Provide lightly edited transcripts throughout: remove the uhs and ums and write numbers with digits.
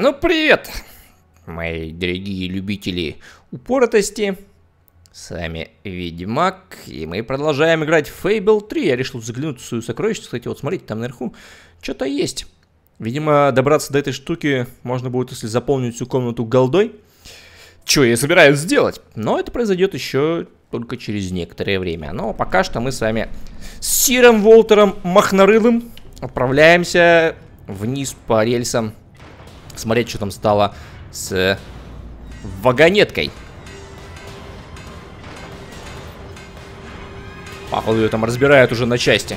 Ну привет, мои дорогие любители упоротости. С вами Ведьмак, и мы продолжаем играть в Fable 3. Я решил заглянуть в свою сокровищницу. Кстати, вот смотрите, там наверху что-то есть. Видимо, добраться до этой штуки можно будет, если заполнить всю комнату голдой. Что я собираюсь сделать? Но это произойдет еще только через некоторое время. Но пока что мы с вами с Сиром Волтером Махнарылым отправляемся вниз по рельсам. Смотреть, что там стало с вагонеткой. Походу, ее там разбирают уже на части.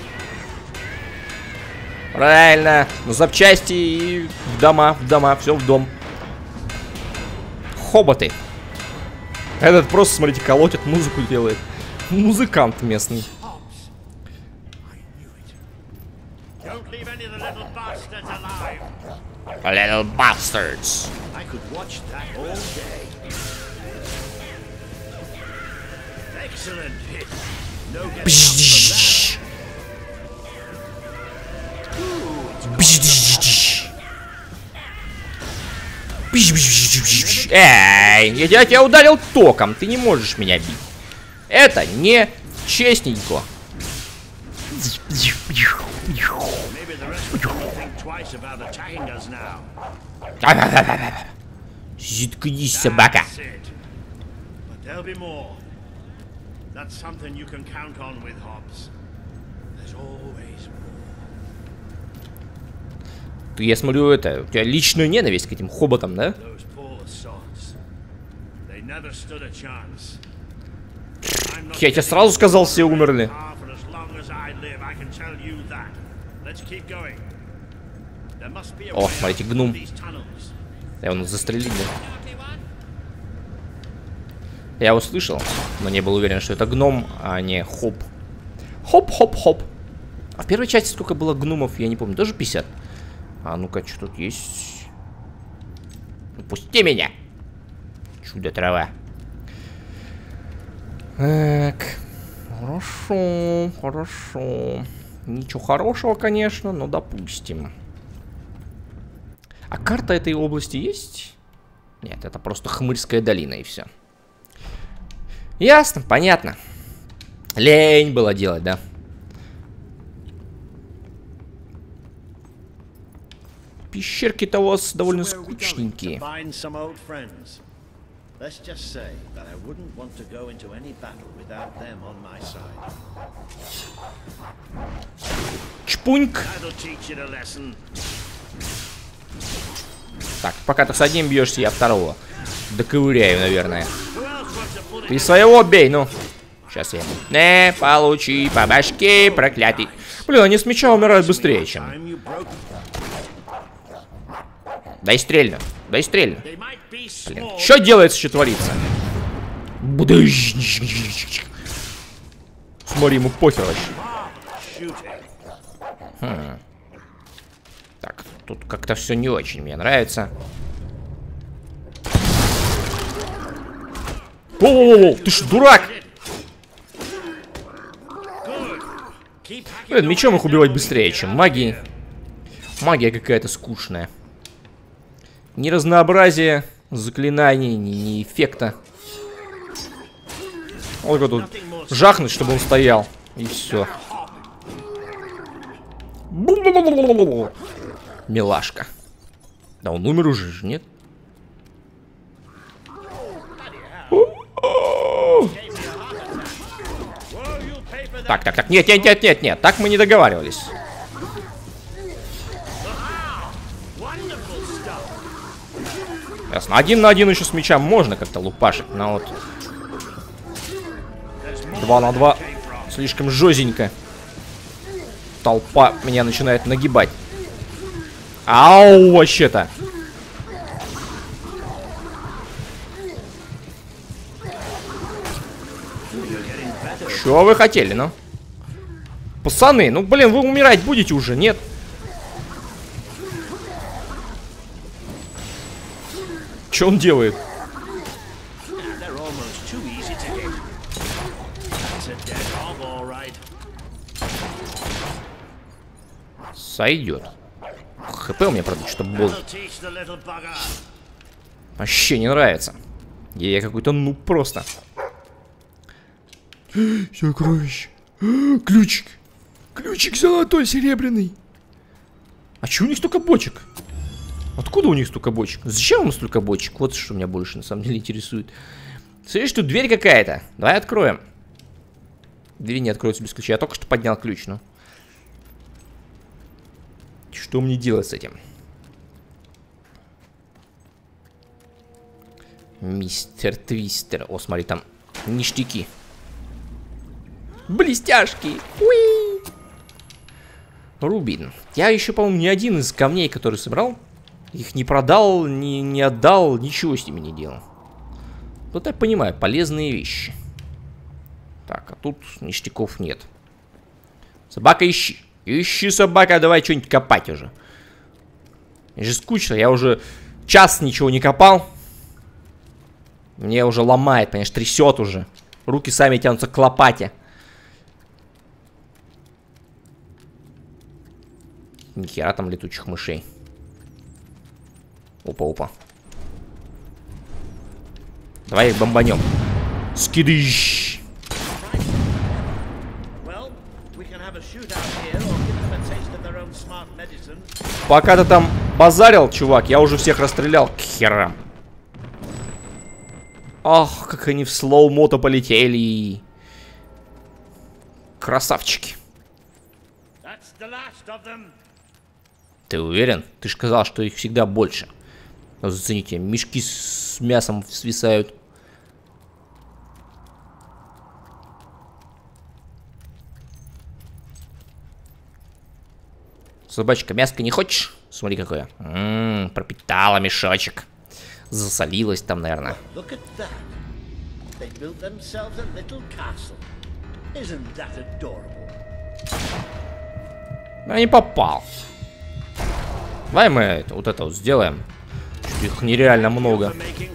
Правильно. На запчасти и в дома, все в дом. Хоботы. Этот просто, смотрите, колотит, музыку делает. Музыкант местный. Little bastards. I could watch that all day. Excellent hit. No getting up. Эй, я тебя ударил током, ты не можешь меня бить. Это не честненько. Заткнись, собака. Ты, я смотрю, это, у тебя личную ненависть к этим хоботам, да? Я тебе сразу сказал, все умерли. О, смотрите, гном. Я его застрелил, да? Я его слышал, но не был уверен, что это гном, а не хоп. Хоп-хоп-хоп. А в первой части сколько было гномов, я не помню, тоже 50? А ну-ка, что тут есть? Пусти меня! Чудо-трава. Так. Хорошо, хорошо. Ничего хорошего, конечно, но допустим. А карта этой области есть? Нет, это просто Хмырская долина и все. Ясно, понятно. Лень было делать, да? Пещерки-то у вас довольно скучненькие. Чпуньк. Так, пока ты с одним бьешься, я второго доковыряю, наверное. Ты своего бей, ну. Сейчас я ему. Не, получи по башке, проклятый. Блин, они с меча умирают быстрее, чем... Дай стрельно, дай стрельно. Блин, что делается, что творится? Смотри, ему похер вообще. Так, тут как-то все не очень мне нравится. Воу-воу-воу, ты ж дурак! Блин, мечом их убивать быстрее, чем магией. Магия какая-то скучная. Ни разнообразия заклинаний, ни эффекта. Вот тут жахнуть, чтобы он стоял. И все. Милашка. Да он умер уже же, нет? Так, нет, так мы не договаривались. Ясно, 1 на 1 еще с мечом можно как-то лупашить, но вот 2 на 2 слишком жёзенько. Толпа меня начинает нагибать. Ау, вообще-то. Чё вы хотели, ну? Пацаны, ну блин, вы умирать будете уже, нет? Что он делает? Сойдет. хп у меня, правда, что-то был. Вообще не нравится. Я какой-то нуб просто. Сокровище. Ключик. Ключик золотой, серебряный. А чего у них столько бочек? Откуда у них столько бочек? Зачем им столько бочек? Вот что меня больше на самом деле интересует. Смотришь, тут дверь какая-то. Давай откроем. Двери не откроются без ключа. Я только что поднял ключ, ну. Что мне делать с этим? Мистер Твистер. О, смотри, там ништяки. Блестяшки. Уи! Рубин. Я еще, по-моему, ни один из камней, который собрал, их не продал, не отдал, ничего с ними не делал. Вот я понимаю, полезные вещи. Так, а тут ништяков нет. Собака, ищи. Ищи, собака, давай что-нибудь копать уже. Мне же скучно, я уже час ничего не копал. Мне уже ломает, понимаешь, трясет уже. Руки сами тянутся к лопате. Нихера там летучих мышей. Опа-опа. Давай их бомбанем. Скидыщ. Пока ты там базарил, чувак, я уже всех расстрелял к херам. Ах, как они в слоу-мото полетели. Красавчики. Ты уверен? Ты же сказал, что их всегда больше. Но зацените, мешки с мясом свисают. Собачка, мяско не хочешь? Смотри, какое. Пропитала мешочек. Засолилась там, наверное. Я не попал. Давай мы вот это вот сделаем. Их нереально много.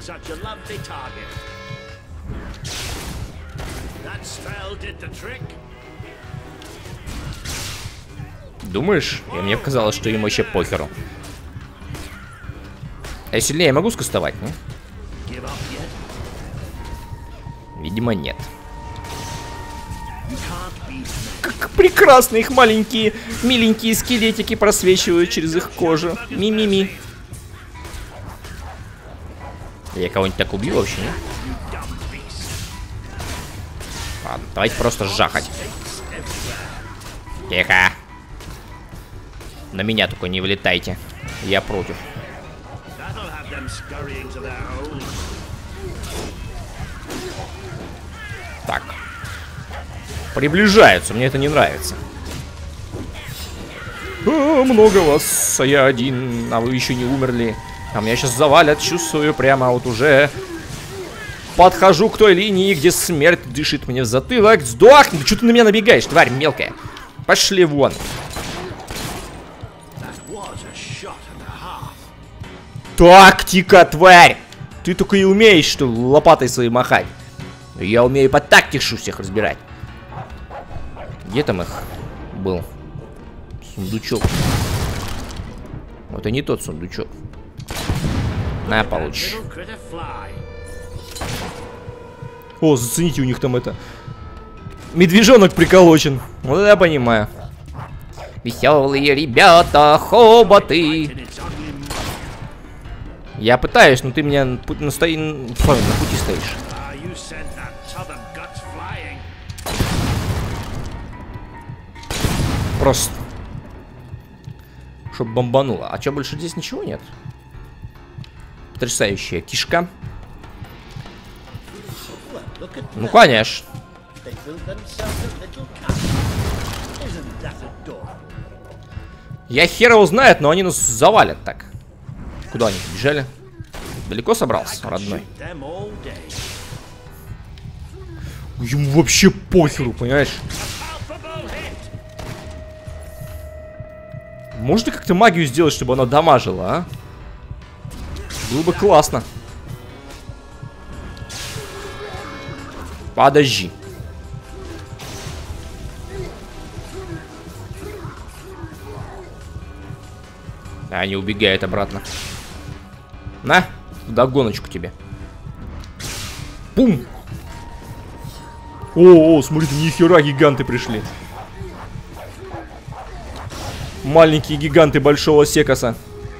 Думаешь? И мне показалось, что им вообще похеру. Я сильнее могу скастовать, не? Видимо, нет. Как прекрасно их маленькие, миленькие скелетики просвечивают через их кожу. Ми-ми-ми. Я кого-нибудь так убью вообще, не? Ладно, давайте просто жахать. Тихо. На меня только не влетайте. Я против. Так. Приближаются, мне это не нравится. Много вас, а я один, а вы еще не умерли. А меня сейчас завалят, чувствую, прямо вот уже. Подхожу к той линии, где смерть дышит мне в затылок. Сдохни, что ты на меня набегаешь, тварь мелкая. Пошли вон. Тактика, тварь! Ты только и умеешь, что лопатой своей махать. Я умею по тактишу всех разбирать. Где там их был? Сундучок. Вот и не тот сундучок. На, получишь. О, зацените, у них там это... медвежонок приколочен. Вот это я понимаю. Веселые ребята, хоботы. Я пытаюсь, но ты меня на пути стоишь. Просто. Чтоб бомбануло. А что, больше здесь ничего нет? Потрясающая кишка. Ну, конечно. Я хер его знает, но они нас завалят так. Куда они бежали? Далеко собрался, родной? Ему вообще похеру, понимаешь? Можно как-то магию сделать, чтобы она дамажила, а? Было бы классно. Подожди. А они убегают обратно. На, вдогоночку тебе. Пум! О, смотри, нихера гиганты пришли. Маленькие гиганты большого секоса.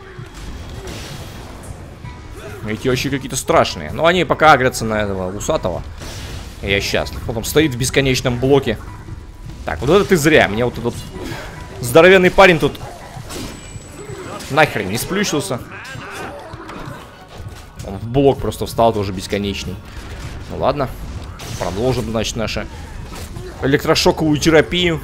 Эти вообще какие-то страшные. Но они пока агрятся на этого усатого. Я счастлив. Потом стоит в бесконечном блоке. Так, вот это ты зря. Мне вот этот здоровенный парень тут нахрен не сплющился. Он в блок просто встал, тоже бесконечный. Ну ладно. Продолжим, значит, нашу электрошоковую терапию.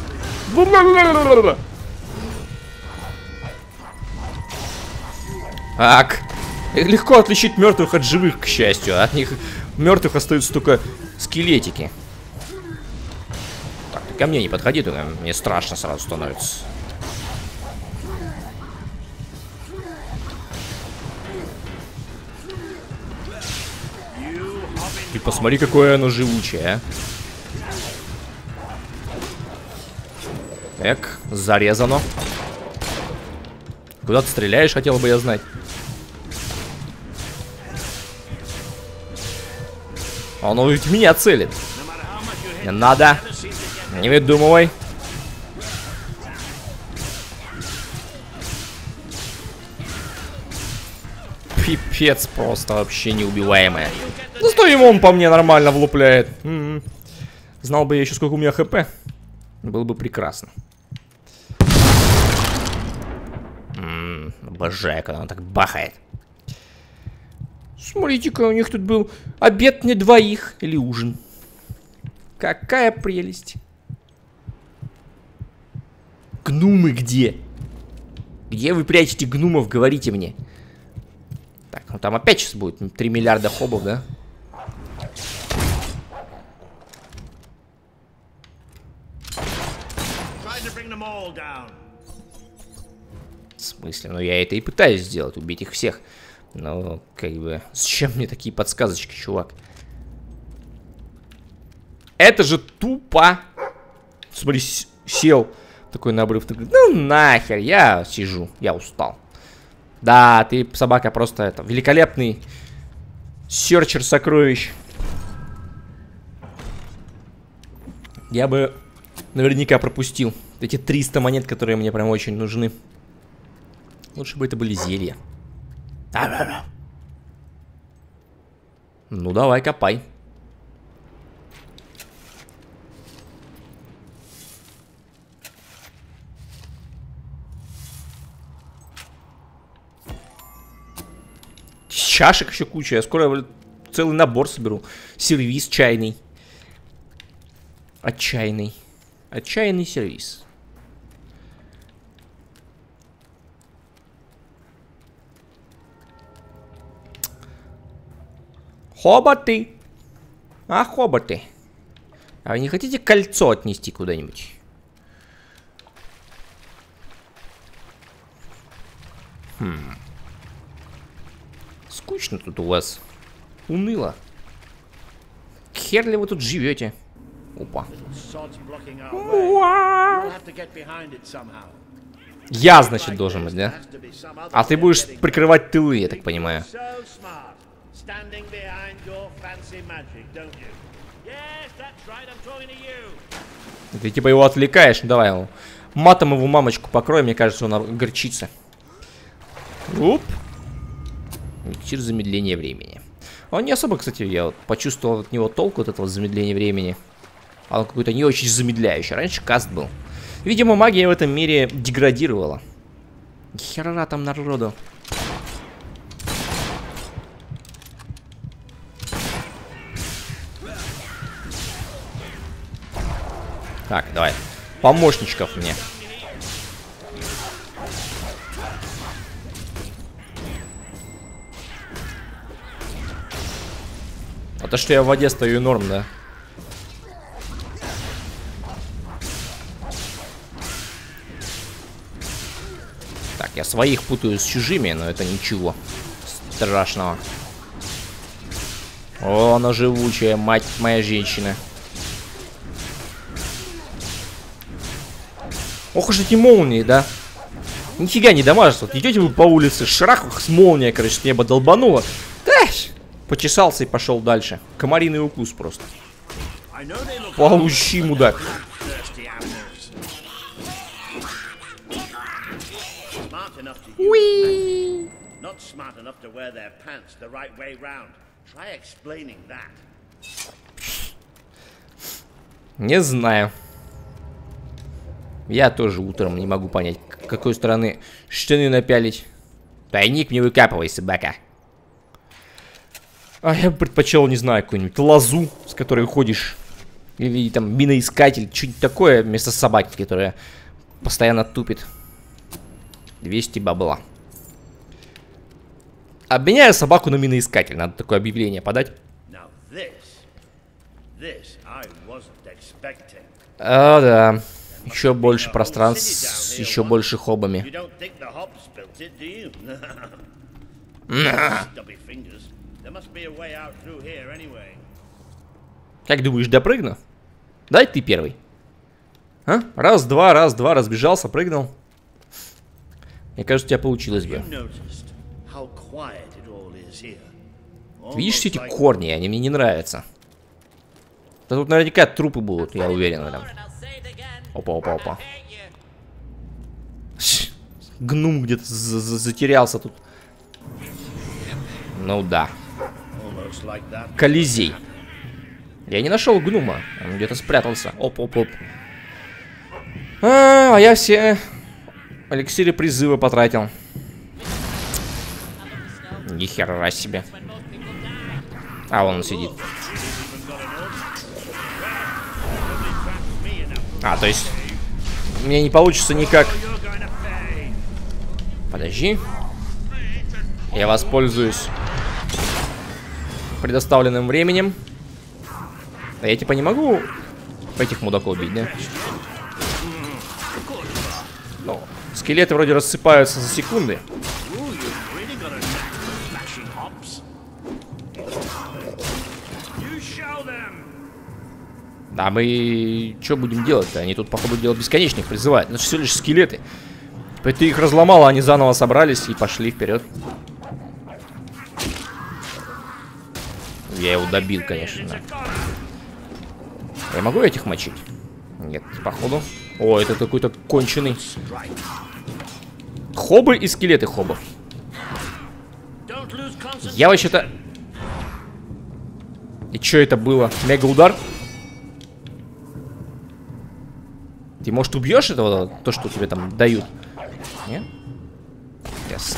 Так. Легко отличить мертвых от живых, к счастью. От них мертвых остаются только скелетики. Так, ты ко мне не подходи, только мне страшно сразу становится. Ты посмотри, какое оно живучее, а. Так, зарезано. Куда ты стреляешь, хотел бы я знать. Оно ведь меня целит. Не надо. Не выдумывай. Пипец, просто вообще неубиваемая. Зато ему он по мне нормально влупляет. Знал бы я еще, сколько у меня хп. Было бы прекрасно. Обожаю, когда он так бахает. Смотрите-ка, у них тут был обед на двоих. Или ужин. Какая прелесть. Гномы где? Где вы прячете гномов, говорите мне. Так, ну там опять сейчас будет 3 миллиарда хобов, да? В смысле? Ну я это и пытаюсь сделать, убить их всех. Но, как бы, зачем мне такие подсказочки, чувак? Это же тупо. Смотри, сел такой на обрыв. Такой, ну нахер, я сижу, я устал. Да, ты, собака, просто это великолепный серчер сокровищ. Я бы наверняка пропустил эти 300 монет, которые мне прям очень нужны. Лучше бы это были зелья. Ну давай, копай. Чашек еще куча. Я скоро целый набор соберу. Сервиз чайный. Отчаянный. Отчаянный сервиз. Хоботы. А, хоботы. А вы не хотите кольцо отнести куда-нибудь? Скучно тут у вас. Уныло. Хер ли вы тут живете? Опа. Я, значит, должен быть, да? А ты будешь прикрывать тылы, я так понимаю. Ты типа его отвлекаешь, ну давай его. Матом его мамочку покрой, мне кажется, он горчится. Оп. Эликсир замедления времени. Он не особо, кстати, я вот почувствовал от него толку, от этого замедления времени. Он какой-то не очень замедляющий. Раньше каст был. Видимо, магия в этом мире деградировала. Хера там народу. Так, давай. Помощничков мне. А то, что я в воде стою, норм, да? Так, я своих путаю с чужими, но это ничего страшного. О, она живучая, мать моя женщина. Ох уж эти молнии, да? Нифига не дамажит. Вот идете вы по улице, шрах с молния, короче, с неба долбануло. Почесался и пошел дальше. Комариный укус просто. Получи, мудак. Уи! Не знаю. Я тоже утром не могу понять, какой стороны штаны напялить. Тайник не выкапывай, собака. А я предпочел, не знаю, какую-нибудь лозу, с которой ходишь. Или там миноискатель, что-нибудь такое, вместо собаки, которая постоянно тупит. 200 бабла. Обменяю собаку на миноискатель. Надо такое объявление подать. А, да. Еще больше пространств с еще больше хобами. Как думаешь, допрыгну? Дай ты первый. А? Раз-два, разбежался, прыгнул. Мне кажется, у тебя получилось бы. Видишь все эти корни? Они мне не нравятся. Да тут наверняка трупы будут, я уверен в этом. Опа. Гнум где-то затерялся тут. Ну да. Колизей. Я не нашел гнума. Он где-то спрятался. Оп. А я все эликсиры призыва потратил. Ни хера себе. А, вон он сидит. А, то есть мне не получится никак. Подожди. Я воспользуюсь предоставленным временем. А я типа не могу этих мудаков убить, да? Ну, скелеты вроде рассыпаются за секунды. Да мы что будем делать-то? Они тут, походу, дело бесконечных призывают. Это же всего лишь скелеты. Типа ты их разломал, а они заново собрались и пошли вперед. Я его добил, конечно. Да. Я могу этих мочить? Нет, походу. О, это какой-то конченый. Хобы и скелеты хобов. Я вообще-то... И что это было? Мега-удар? Ты, может, убьешь этого, то, что тебе там дают? Нет? Ясно.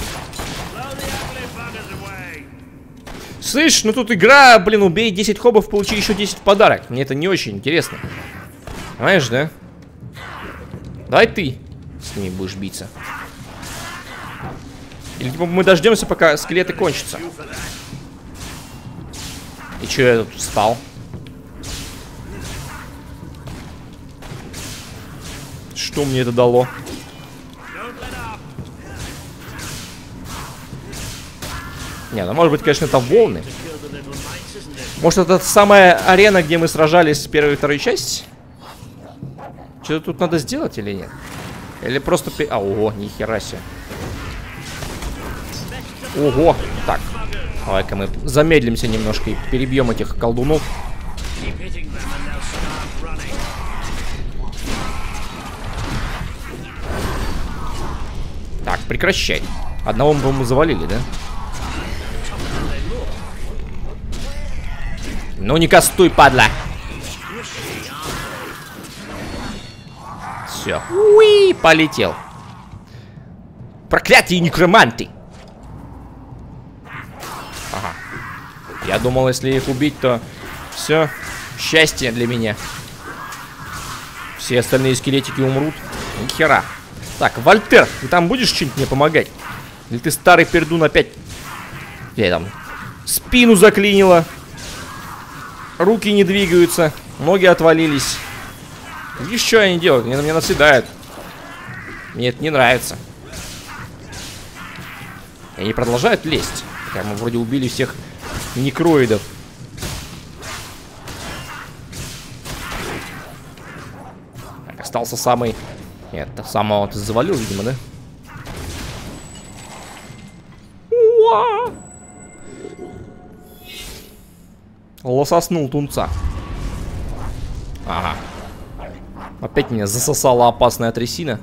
Слышь, ну тут игра, блин, убей 10 хобов, получи еще 10 в подарок. Мне это не очень интересно. Понимаешь, да? Давай ты с ними будешь биться. Или типа мы дождемся, пока скелеты кончатся. И че я тут встал? Что мне это дало? Не, ну может быть, конечно, это волны. Может, это самая арена, где мы сражались в первой и второй части? Что-то тут надо сделать или нет? Или просто... А, ого, нихера себе. Ого, так. Давай-ка мы замедлимся немножко и перебьем этих колдунов. Так, прекращай. Одного мы, по-моему, завалили, да? Ну не кастуй, падла. Все. Уи, полетел. Проклятые некроманты. Ага. Я думал, если их убить, то все, счастье для меня. Все остальные скелетики умрут. Ни хера. Так, Вольтер, ты там будешь что-нибудь мне помогать? Или ты старый пердун опять... Я там спину заклинило. Руки не двигаются. Ноги отвалились. Видишь, что они делают? Они на меня наседают. Мне это не нравится. И они продолжают лезть. Хотя мы вроде убили всех некроидов. Так, остался самый... Нет, самого ты завалил, видимо, да? Лососнул тунца. Ага. Опять меня засосала опасная трясина.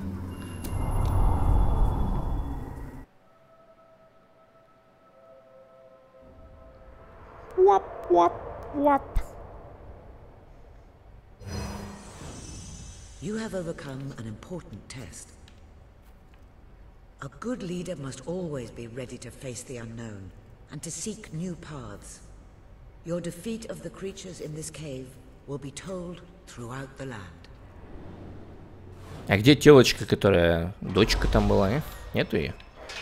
Wap. You have overcome an important test. A good leader must always be ready to face the unknown and to seek new paths. Your defeat of the creatures in this cave will be told throughout the land. А где телочка, которая... Дочка там была, не? Нету ее?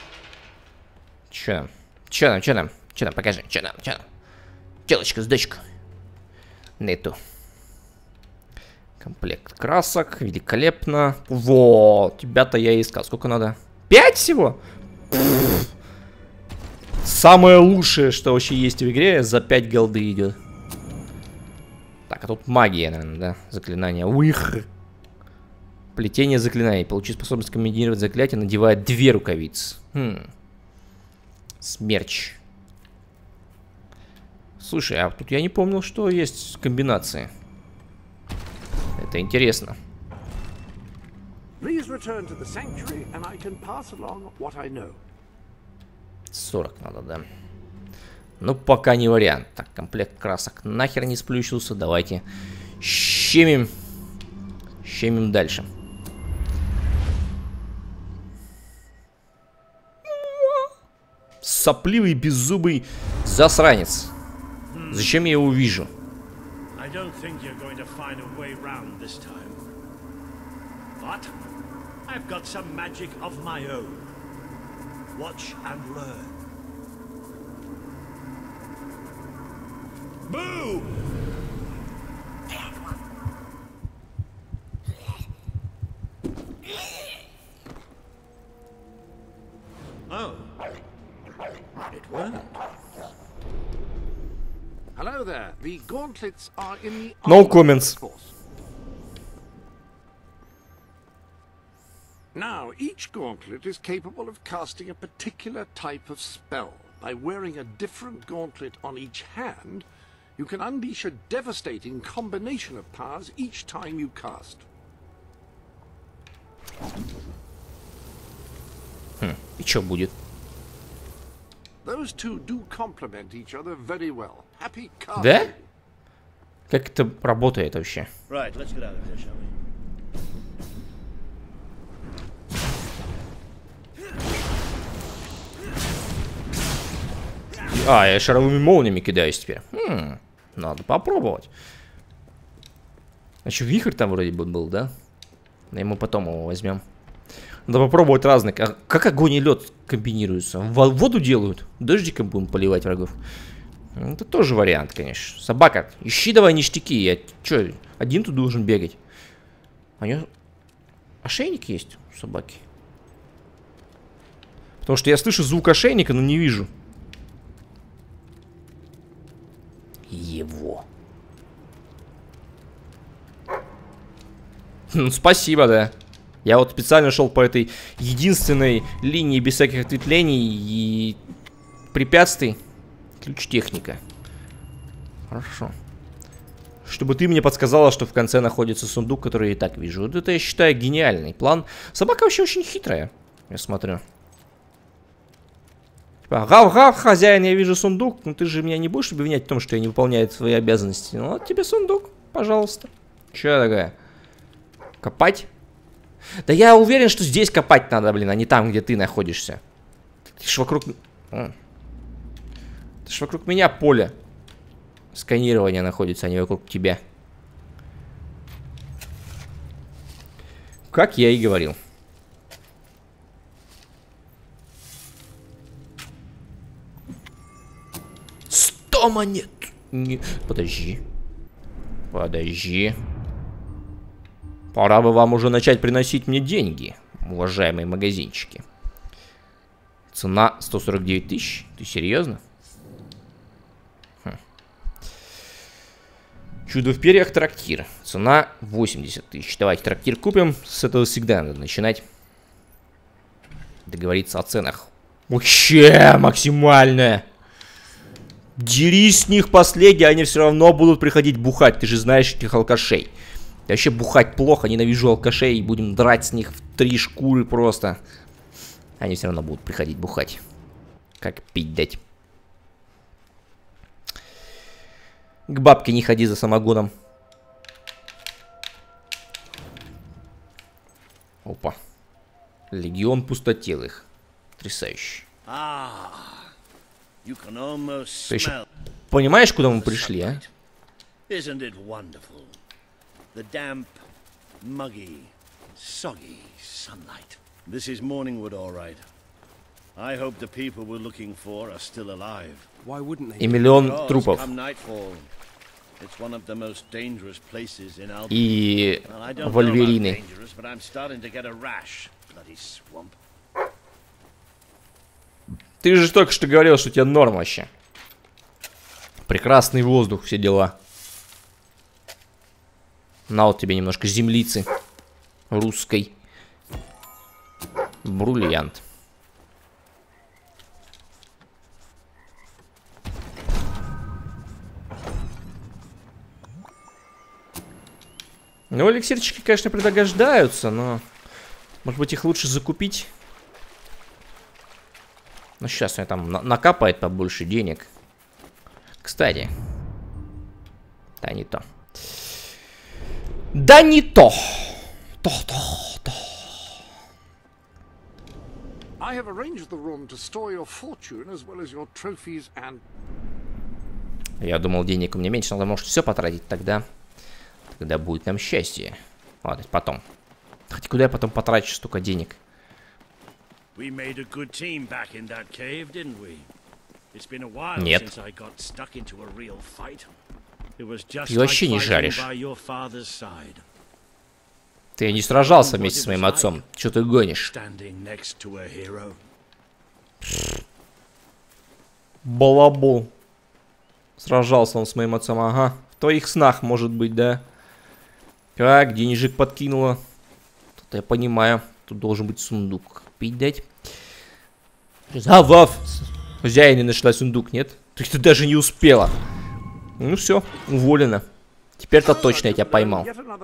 Чё там? Покажи, чё там? Телочка с дочкой. Нету. Комплект красок, великолепно. Вот, тебя-то я искал. Сколько надо? 5 всего? Самое лучшее, что вообще есть в игре, за 5 голды идет. Так, а тут магия, наверное, да? Заклинание. Уих. Плетение заклинаний. Получи способность комбинировать заклятие, надевая 2 рукавицы. Смерч. Слушай, а тут я не помнил, что есть комбинации. Это интересно. 40 надо, да. Ну, пока не вариант. Так, комплект красок нахер не сплющился. Давайте щемим. Щемим дальше. Сопливый, беззубый засранец. Зачем я его вижу? Hello there. The gauntlets are in the No comments. Now, each gauntlet is capable of casting a particular type of spell. By wearing a different gauntlet on each hand, you can unleash a devastating combination of powers each time you cast. И что будет? Those two do complement each other very well. Happy casting. Да? Как это работает вообще? Right, let's get out of here, shall we? А, я шаровыми молниями кидаюсь теперь. Надо попробовать. Значит, вихрь там вроде бы был, да? Но мы потом его возьмем. Надо попробовать разные. Как огонь и лед комбинируются? Воду делают. Дождиком будем поливать врагов. Это тоже вариант, конечно. Собака, ищи давай ништяки. Я что, один тут должен бегать? А у него ошейник есть у собаки? Потому что я слышу звук ошейника, но не вижу его. Ну, спасибо, да. Я вот специально шел по этой единственной линии без всяких ответвлений и препятствий. Ключ техника. Хорошо. Чтобы ты мне подсказала, что в конце находится сундук, который я и так вижу. Вот это, я считаю, гениальный план. Собака вообще очень хитрая, я смотрю. Типа, гав-гав, хозяин, я вижу сундук. Ну ты же меня не будешь обвинять в том, что я не выполняю свои обязанности. Ну вот тебе сундук, пожалуйста. Че такая? Копать? Да я уверен, что здесь копать надо, блин, а не там, где ты находишься. Ты ж вокруг... Это ж вокруг меня поле сканирования находится, а не вокруг тебя. Как я и говорил. Монет. Не... Подожди. Подожди. Пора бы вам уже начать приносить мне деньги, уважаемые магазинчики. Цена 149 тысяч. Ты серьезно? Чудо в перьях, трактир. Цена 80 тысяч. Давайте трактир купим. С этого всегда надо начинать. Договориться о ценах. Вообще максимальная. Дерись с них последние, они все равно будут приходить бухать. Ты же знаешь этих алкашей. Вообще бухать плохо, ненавижу алкашей. Будем драть с них в 3 шкуры просто. Они все равно будут приходить бухать. Как пить дать. К бабке не ходи за самогоном. Опа. Легион пустотелых. Потрясающе. Ты еще понимаешь, куда мы пришли, а? Isn't it wonderful? The damp, muggy, soggy sunlight. This is Morningwood, all right. I hope the people we're looking for are still alive. Why wouldn't they? И миллион трупов. It's one of the most dangerous places in Albion. И вольверины. But I'm starting to get a rash. Bloody swamp. Ты же только что говорил, что у тебя норм вообще. Прекрасный воздух, все дела. На вот тебе немножко землицы русской. Бриллиант. Ну, эликсирчики, конечно, предогождаются, но... Может быть, их лучше закупить? Ну, сейчас мне там накапает побольше денег. Кстати. Да, не то. Да, не то. То. I have arranged the room to store your fortune as well as your trophies and... Я думал, денег у меня меньше, надо, может, все потратить тогда. Тогда будет нам счастье. Ладно, потом. Хотя куда я потом потрачу столько денег? We made a good team back in that cave, didn't we? It's been a while since I got stuck into a real fight. It was just like fighting by your father's side. Ты не сражался вместе с моим отцом. Что ты гонишь? Балабол. Сражался он с моим отцом, ага. В твоих снах, может быть, да? Как, денежек подкинула. Тут я понимаю. Тут должен быть сундук. Пить дать. Вав! Хозяина нашла сундук, нет? Ты даже не успела. Ну все, уволена. Теперь-то точно я тебя поймал.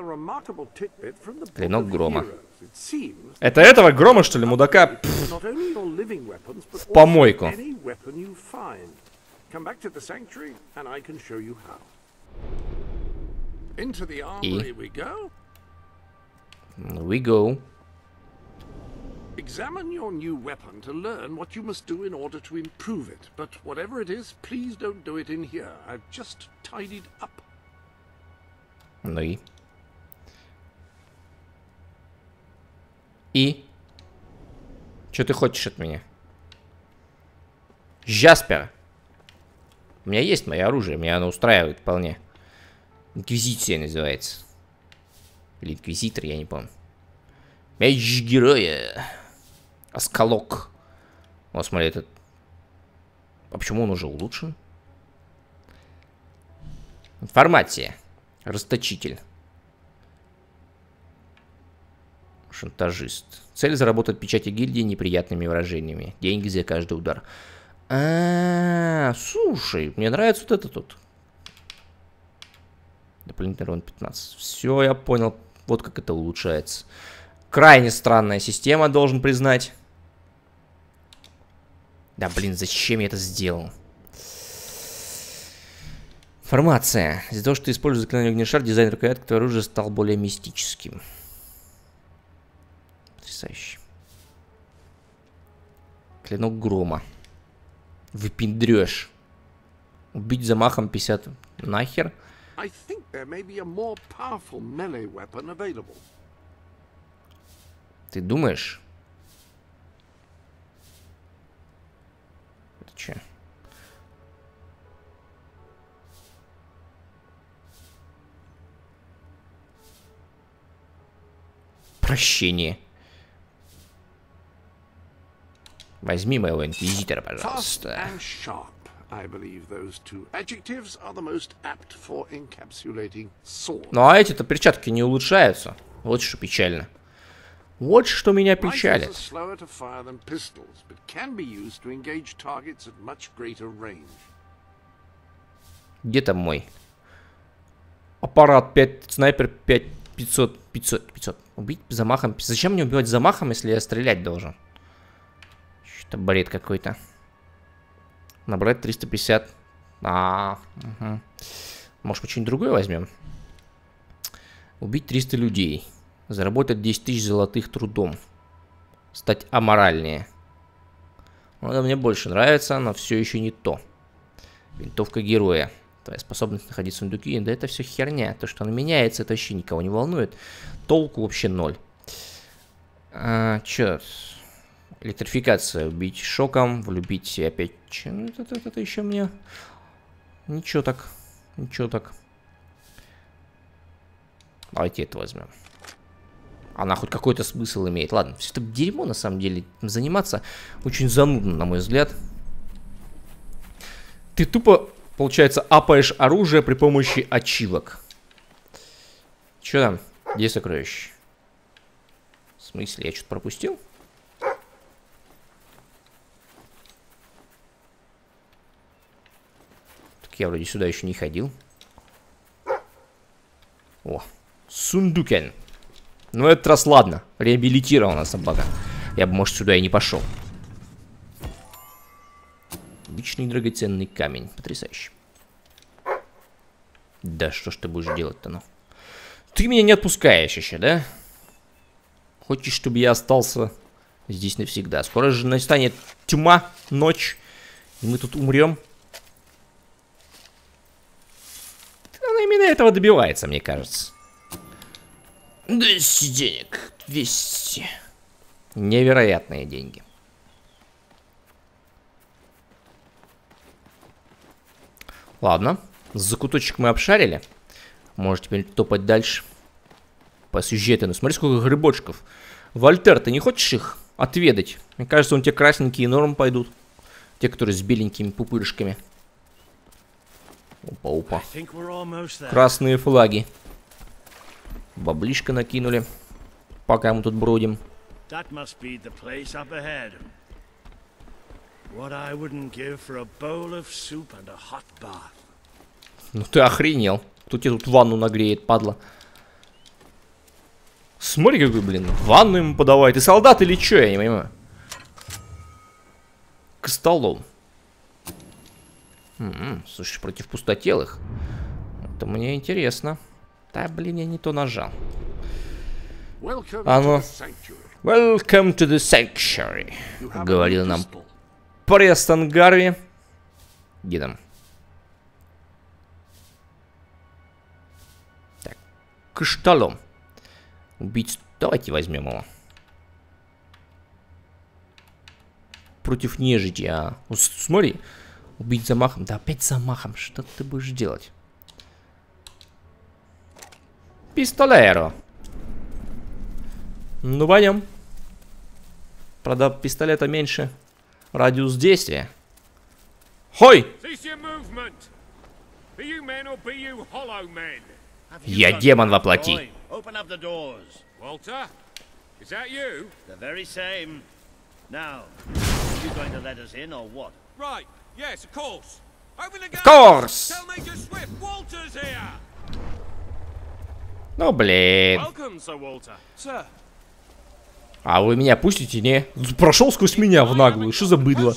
Клинок грома. Это этого грома, что ли, мудака? В помойку. И... We go. Examine your new weapon to learn what you must do in order to improve it. But whatever it is, please don't do it in here. I've just tidied up. Ну и? И? Что ты хочешь от меня? Джаспер. У меня есть мое оружие, меня оно устраивает вполне. Инквизиция называется. Или инквизитор, я не помню. Меч героя. Осколок. Вот смотри, этот... А почему он уже улучшен? Информация. Расточитель. Шантажист. Цель заработать печати гильдии неприятными выражениями. Деньги за каждый удар. Слушай, мне нравится вот это тут. Дополнительный урон 15. Все, я понял. Вот как это улучшается. Крайне странная система, должен признать. Да блин, зачем я это сделал? Информация. Из-за того, что ты используешь заклинание огнешар, дизайн рукоятки твоего оружия стал более мистическим. Потрясающе. Клинок грома. Выпендрёшь. Убить замахом 50. Нахер? Ты думаешь? Это че? Прощение. Возьми моего инквизитора, пожалуйста. Ну а эти-то перчатки не улучшаются. Вот что печально. Вот что меня печалит. Где там мой? Аппарат 5, снайпер 5, 500. Убить замахом. Зачем мне убивать замахом, если я стрелять должен? Что-то бред какой-то. Набрать 350. Угу. Может, мы что-нибудь другое возьмем? Убить 300 людей. Заработать 10 тысяч золотых трудом. Стать аморальнее. Ну, это мне больше нравится, но все еще не то. Винтовка героя. Твоя способность находить сундуки. Да это все херня. То, что она меняется, это вообще никого не волнует. Толку вообще 0. Чё? Электрификация. Убить шоком. Влюбить опять. Это еще мне... Ничего так. Ничего так. Давайте это возьмем. Она хоть какой-то смысл имеет. Ладно, все это дерьмо, на самом деле. Заниматься очень занудно, на мой взгляд. Ты тупо, получается, апаешь оружие при помощи ачивок. Че там? Где сокровище? В смысле, я что-то пропустил? Так я вроде сюда еще не ходил. О, сундукен. Ну, этот раз ладно. Реабилитирована собака. Я бы, может, сюда и не пошел. Обычный драгоценный камень. Потрясающе. Да что ж ты будешь делать-то, ну? Ты меня не отпускаешь еще, да? Хочешь, чтобы я остался здесь навсегда? Скоро же настанет тьма, ночь, и мы тут умрем. Она именно этого добивается, мне кажется. 200 денег. 200. Невероятные деньги. Ладно. Закуточек мы обшарили. Может теперь топать дальше. По сюжету. Ну смотри, сколько грибочков. Вольтер, ты не хочешь их отведать? Мне кажется, вон те красненькие норм пойдут. Те, которые с беленькими пупырышками. Опа-опа. Красные флаги. Баблишко накинули, пока мы тут бродим. Ну ты охренел. Кто тебе тут ванну нагреет, падла? Смотри, какой, блин, ванну ему подавай. Ты солдат или что, я не понимаю. К столу. Слушай, против пустотелых. Это мне интересно. Да, блин, я не то нажал. Оно... Welcome to the Sanctuary. Говорил нам Престон Гарви. Где там? Так, к столу. Убить... Давайте возьмем его. Против нежити, Смотри. Убить замахом. Да опять замахом. Что ты будешь делать? Пистолеро. Ну, пойдем. Правда, пистолета меньше. Радиус действия. Хой! Я демон воплоти. Of course. Ну, блин. А вы меня пустите, не? Прошел сквозь меня в наглую. Что за быдло?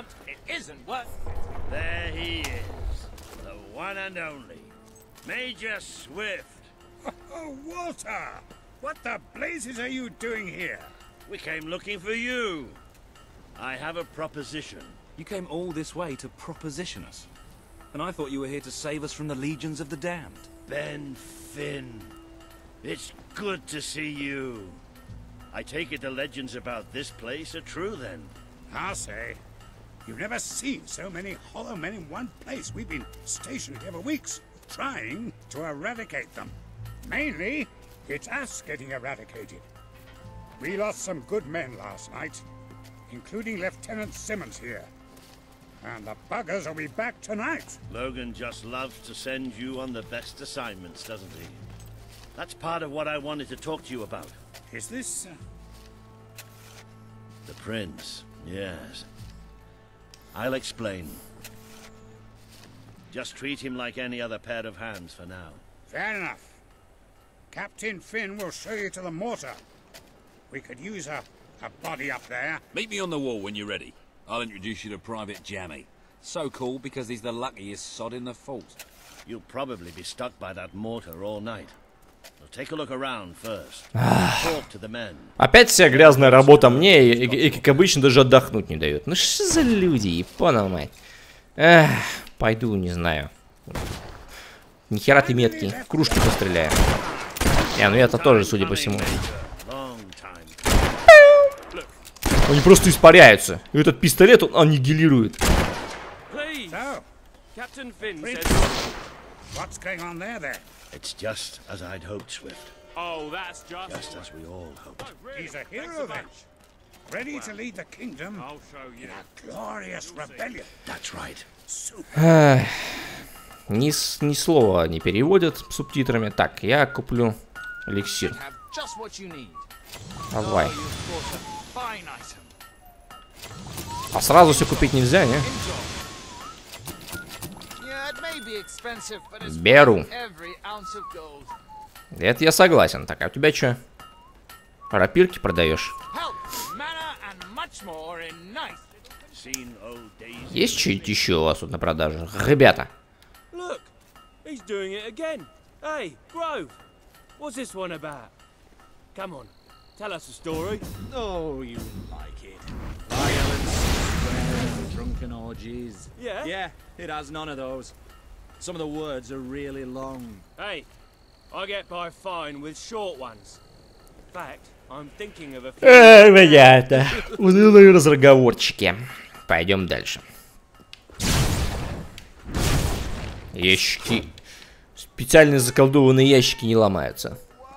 What the blazes are you doing here? We came looking for you. I have a proposition. You came all this way to proposition us. And I thought you were here to save us from the legions of the damned. Ben Finn. It's good to see you. I take it the legends about this place are true then. I'll say. You've never seen so many hollow men in one place. We've been stationed here for weeks, trying to eradicate them. Mainly, it's us getting eradicated. We lost some good men last night, including Lieutenant Simmons here. And the buggers will be back tonight. Logan just loves to send you on the best assignments, doesn't he? That's part of what I wanted to talk to you about. Is this... The Prince, yes. I'll explain. Just treat him like any other pair of hands for now. Fair enough. Captain Finn will show you to the mortar. We could use a body up there. Meet me on the wall when you're ready. I'll introduce you to Private Jammy. So cool because he's the luckiest sod in the fort. You'll probably be stuck by that mortar all night. So take a look around first. Talk to the men. Опять вся грязная работа мне, и как обычно, даже отдохнуть не дают. Ну что за люди, япона мать. Эх, пойду, не знаю. Нихера ты меткий, в кружки постреляю. Ну я-то тоже, судя по всему. Они просто испаряются. И этот пистолет, он аннигилирует. What's going on there? It's just as I'd hoped, Swift. Oh, that's Just as we all hoped. He's a hero then. Ready to lead the kingdom I'll show you. in a glorious rebellion. That's right. Ни слова не переводят субтитрами. Так, я куплю эликсир. Давай. А сразу все купить нельзя, не? Беру. Это я согласен. Так, а у тебя что? Рапирки продаешь? Есть что-нибудь еще у вас тут на продаже? Ребята. He's doing it again. Hey, Grove, what's this one about? Come on, tell us a story. Oh, you like it. Violence, swearing, drunken orgies. Yeah? Yeah, it has none of those. Some of the words are really long. Hey, I get by fine with short ones. In fact, I'm thinking of a few... Ребята, унылые разговорчики. Пойдем дальше. Ящики. Специально заколдованные ящики не ломаются.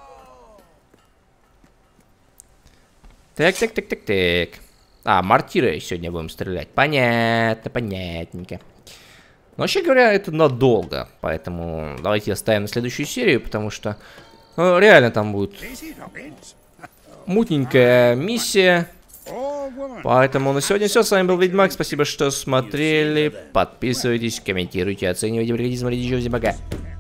Так. А, мортиры сегодня будем стрелять. Понятно, понятненько. Но вообще говоря, это надолго. Поэтому давайте оставим на следующую серию, потому что реально там будет мутненькая миссия. Поэтому на сегодня все. С вами был Ведьмак. Спасибо, что смотрели. Подписывайтесь, комментируйте, оценивайте. Приходите, смотрите, еще всем пока.